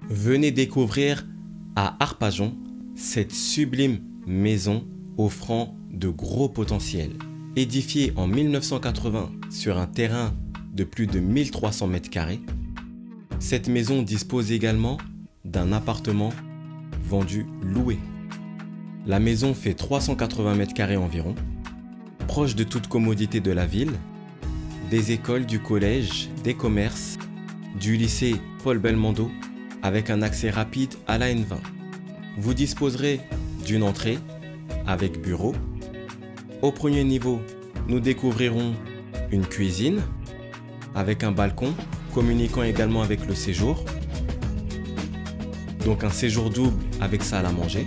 Venez découvrir à Arpajon cette sublime maison offrant de gros potentiel. Édifiée en 1980 sur un terrain de plus de 1300 m², cette maison dispose également d'un appartement vendu loué. La maison fait 380 m² environ, proche de toute commodité de la ville, des écoles, du collège, des commerces, du lycée Paul Belmondo, avec un accès rapide à la N20. Vous disposerez d'une entrée avec bureau. Au premier niveau, nous découvrirons une cuisine avec un balcon communiquant également avec le séjour. Donc un séjour double avec salle à manger,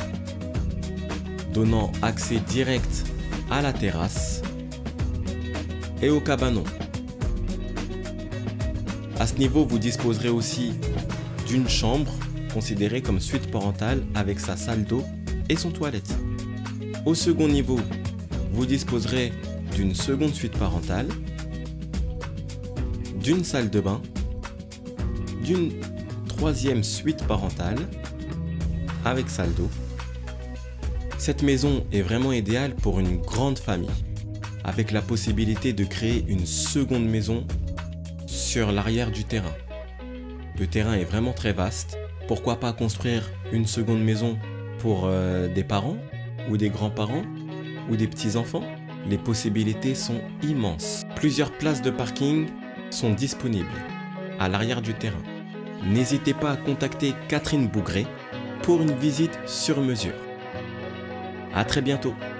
donnant accès direct à la terrasse et au cabanon. À ce niveau, vous disposerez aussi d'une chambre considérée comme suite parentale avec sa salle d'eau et son toilette. Au second niveau, vous disposerez d'une seconde suite parentale, d'une salle de bain, d'une troisième suite parentale avec salle d'eau. Cette maison est vraiment idéale pour une grande famille, avec la possibilité de créer une seconde maison sur l'arrière du terrain. Le terrain est vraiment très vaste. Pourquoi pas construire une seconde maison pour des parents ou des grands-parents ou des petits-enfants? Les possibilités sont immenses. Plusieurs places de parking sont disponibles à l'arrière du terrain. N'hésitez pas à contacter Catherine Bougré pour une visite sur mesure. À très bientôt.